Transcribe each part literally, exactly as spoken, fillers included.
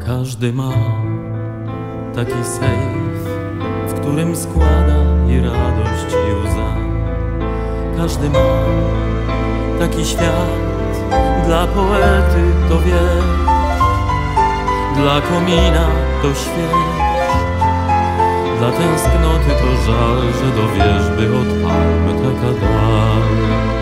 Każdy ma taki sejf, w którym składa i radość, i łza. Każdy ma taki świat, dla poety to wiersz, dla komina to śwież, dla tęsknoty to żal, że do wierzby od palmy taka dal.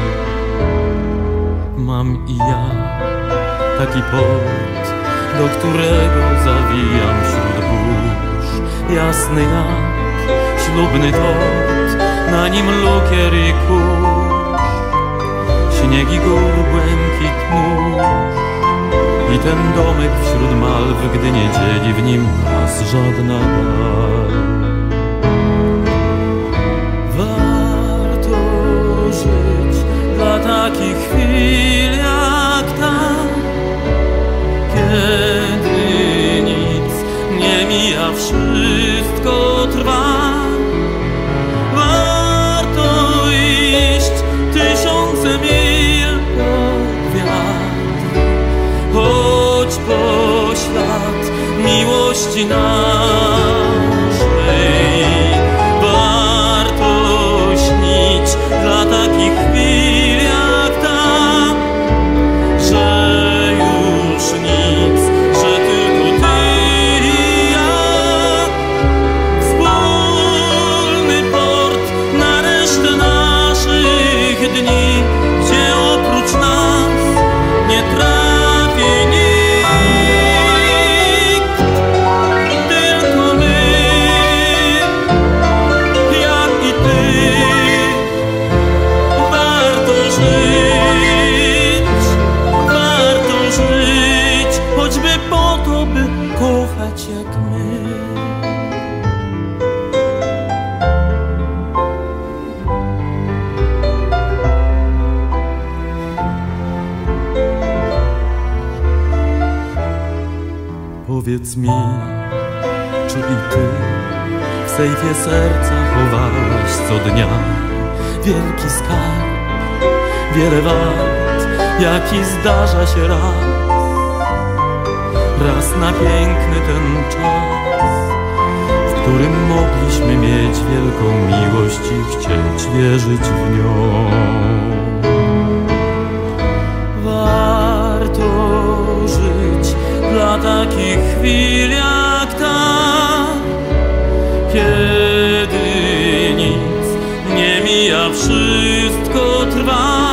Mam i ja taki port, do którego zawijam wśród burz. Jasny jak ślubny tort, na nim lukier i kurz, śniegi gór, błękit mórz i ten domek wśród malw, gdy nie dzieli w nim nas żadna dal. Warto żyć dla takich chwil jak ta, kiedy nic nie mija, wszystko trwa. Warto iść tysiące mil pod wiatr, choć po ślad miłości naszej. Warto śnić dla takich chwil jak ta, że już nic, że tylko ty i ja. Wspólny port na resztę naszych dni, gdzie oprócz nas nie trafi nikt, tylko my, ja i ty. Warto żyć, warto żyć, choćby po to, by kochać jak my. Powiedz mi, czy i ty w sejfie serca chowałaś co dnia wielki skarb, wiele wart, jaki zdarza się raz, raz na piękny ten czas, w którym mogliśmy mieć wielką miłość i chcieć wierzyć w nią. Warto żyć dla takich chwil jak ta, kiedy nic nie mija, wszystko trwa.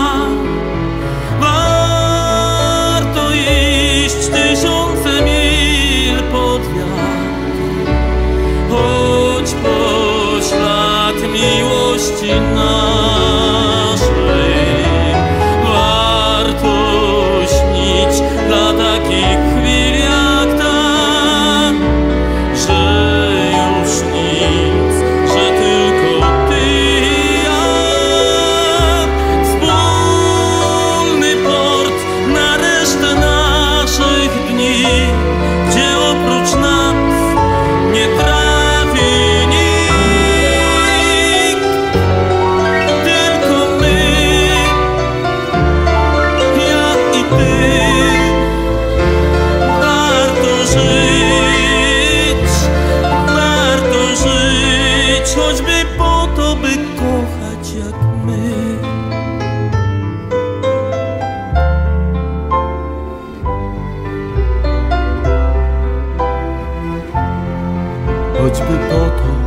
Warto iść tysiące mil pod wiatr, choć po ślad miłości naszej. Warto śnić dla takich chwil jak ta, że już nic, że tylko ty i ja. Wspólny port na resztę naszych dni, gdzie oprócz nas nie trafi nikt, tylko my, ja i ty. Warto żyć, warto żyć, choćby po to, by kochać jak my. Choćby po to,